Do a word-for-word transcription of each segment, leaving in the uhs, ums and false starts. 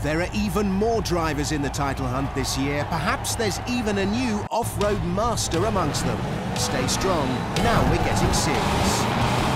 There are even more drivers in the title hunt this year. Perhaps there's even a new off-road master amongst them. Stay strong, now we're getting serious.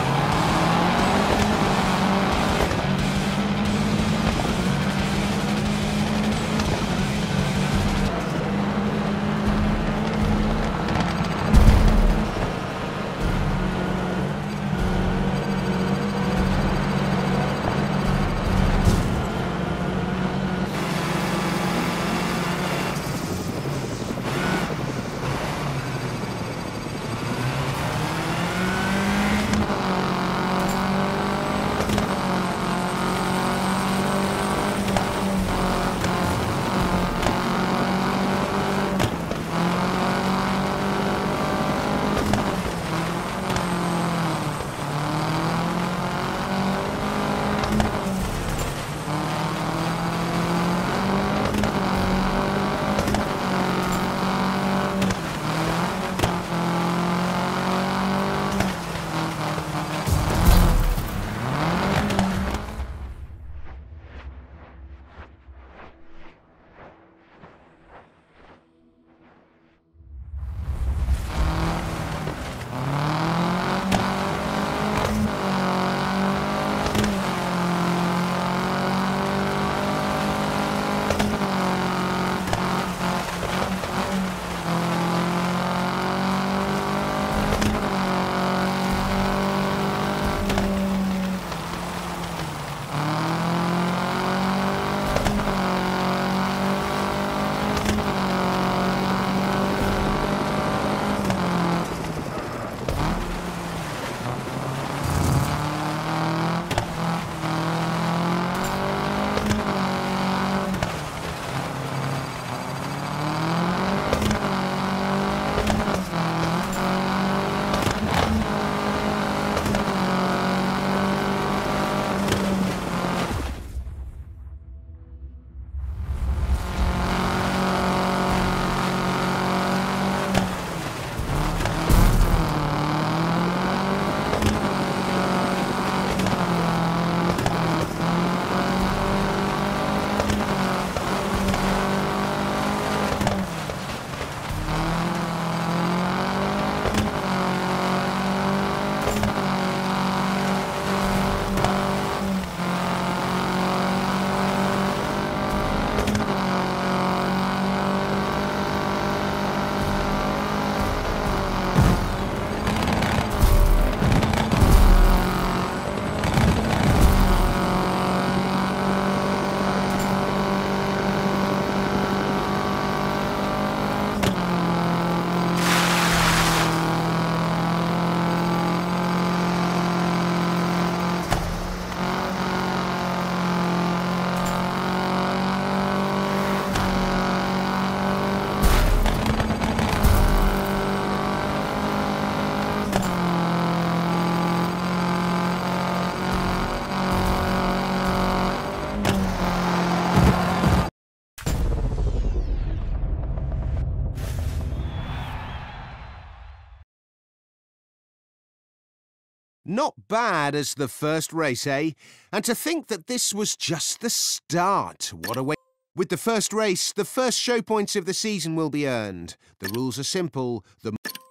Not bad as the first race, eh? And to think that this was just the start. What a way. With the first race, the first show points of the season will be earned. The rules are simple. The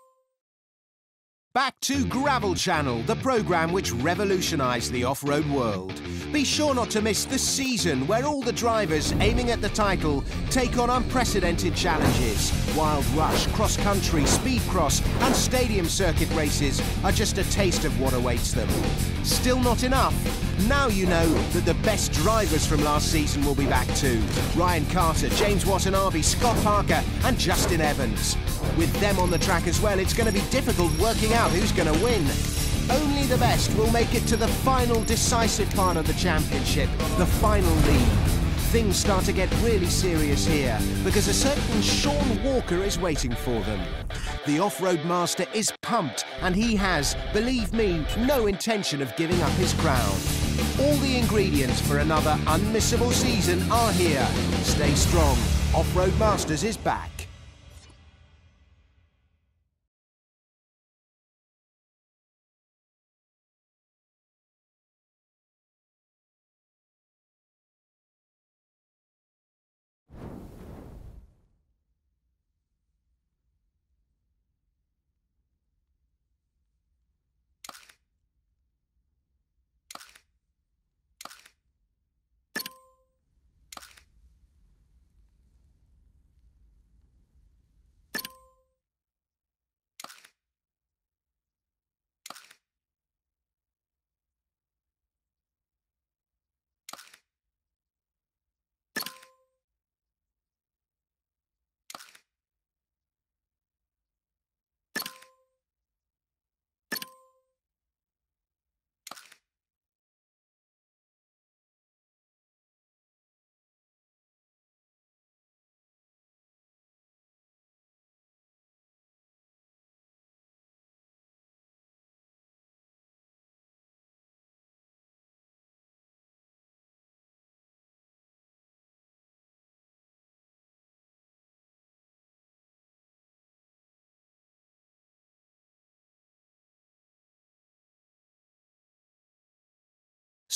Back to Gravel Channel, the programme which revolutionised the off-road world. Be sure not to miss the season where all the drivers aiming at the title take on unprecedented challenges. Wild Rush, cross-country, speed cross and stadium circuit races are just a taste of what awaits them. Still not enough? Now you know that the best drivers from last season will be back too. Ryan Carter, James Watanabe, Scott Parker and Justin Evans. With them on the track as well, it's going to be difficult working out who's going to win. Only the best will make it to the final decisive part of the championship, the final lead. Things start to get really serious here, because a certain Sean Walker is waiting for them. The off-road master is pumped, and he has, believe me, no intention of giving up his crown. All the ingredients for another unmissable season are here. Stay strong. Off-Road Masters is back.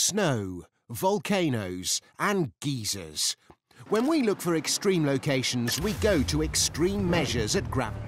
snow, volcanoes and geysers. When we look for extreme locations, we go to extreme measures at Gravel.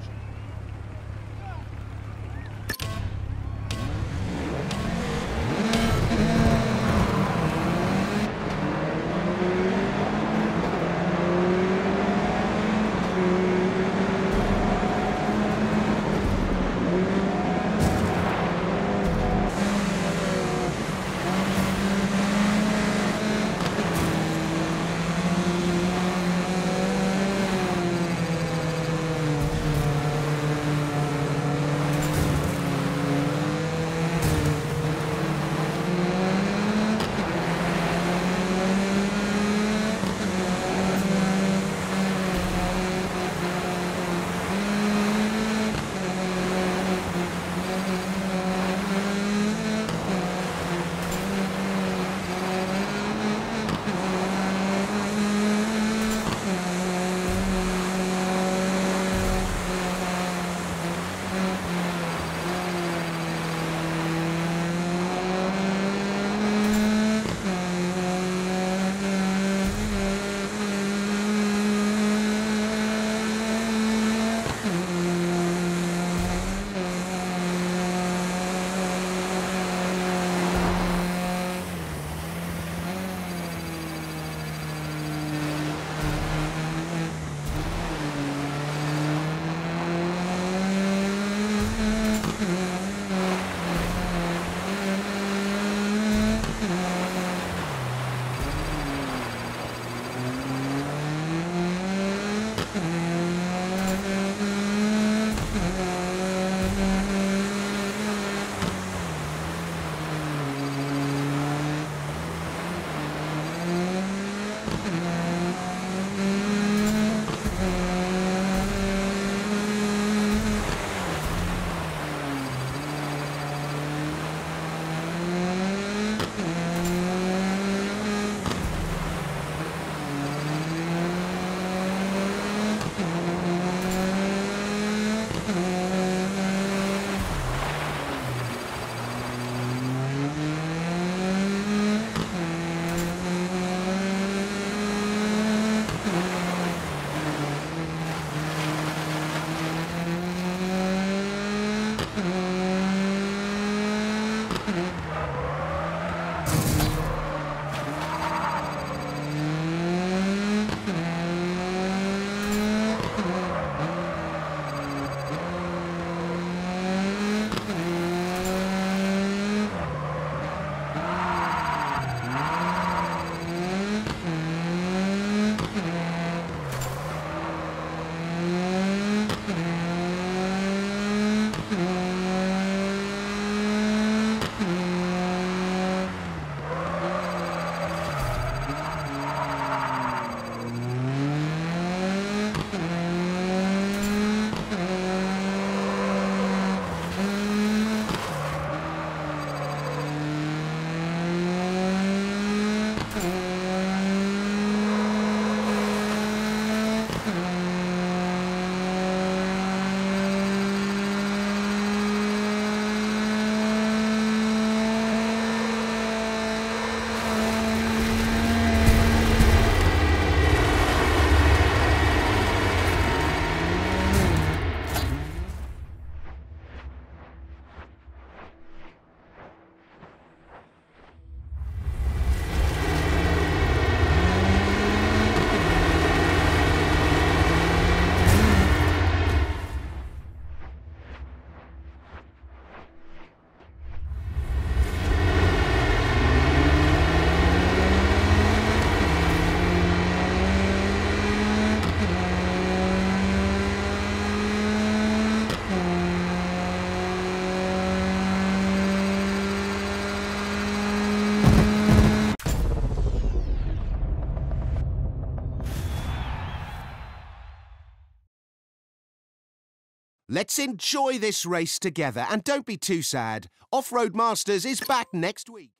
Let's enjoy this race together, and don't be too sad. Off-Road Masters is back next week.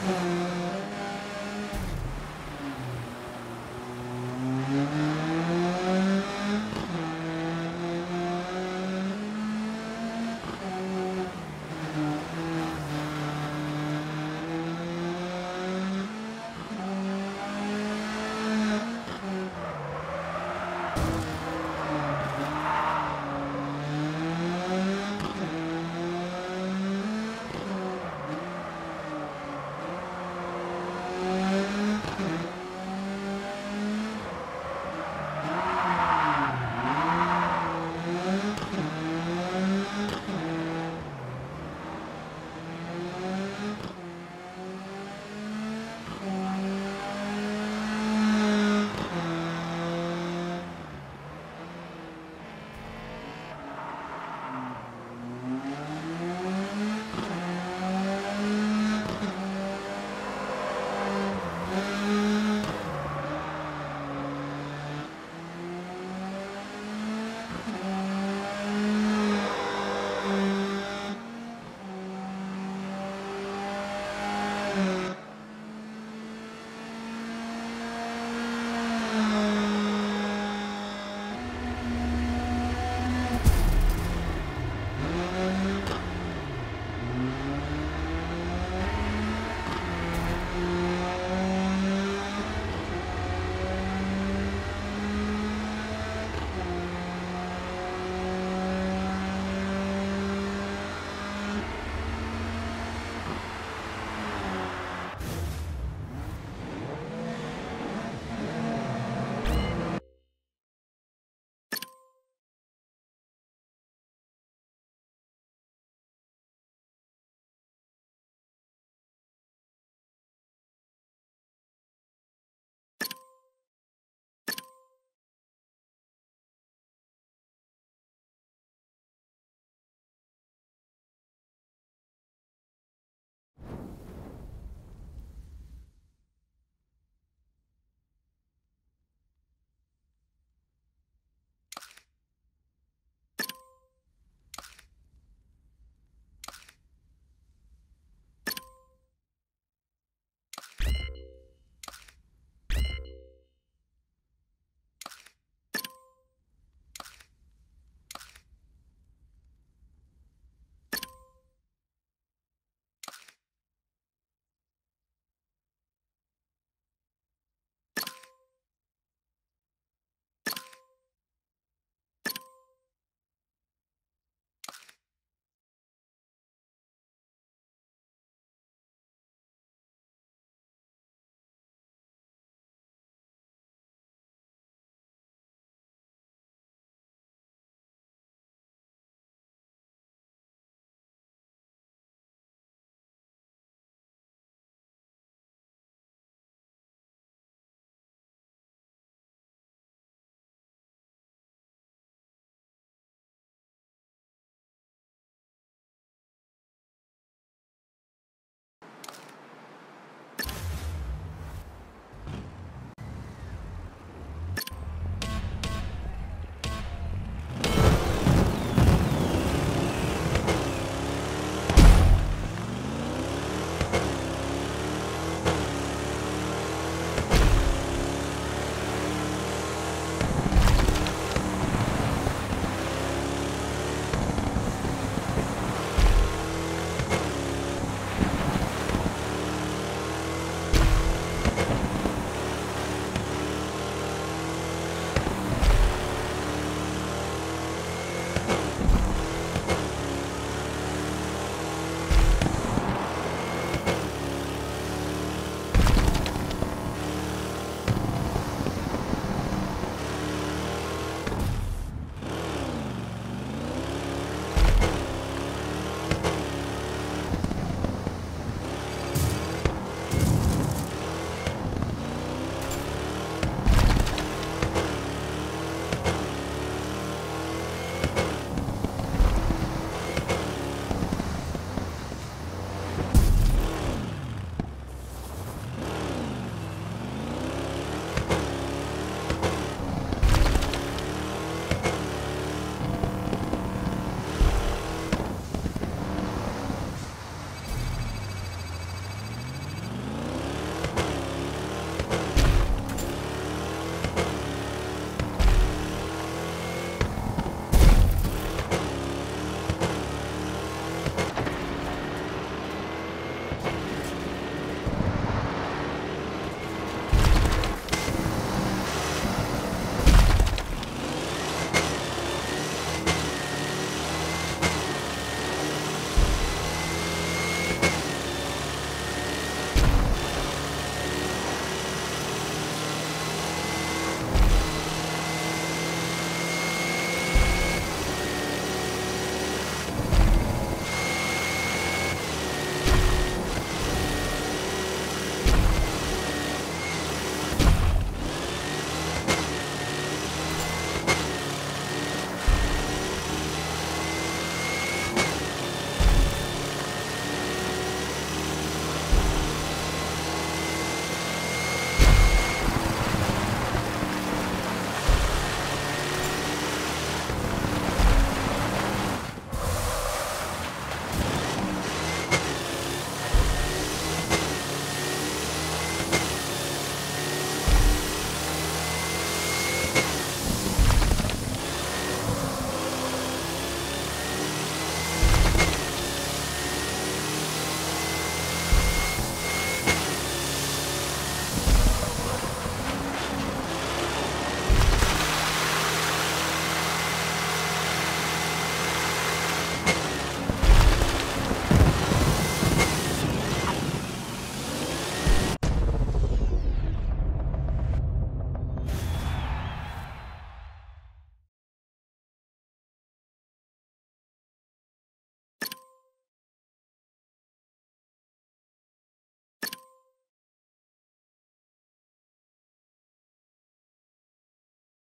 You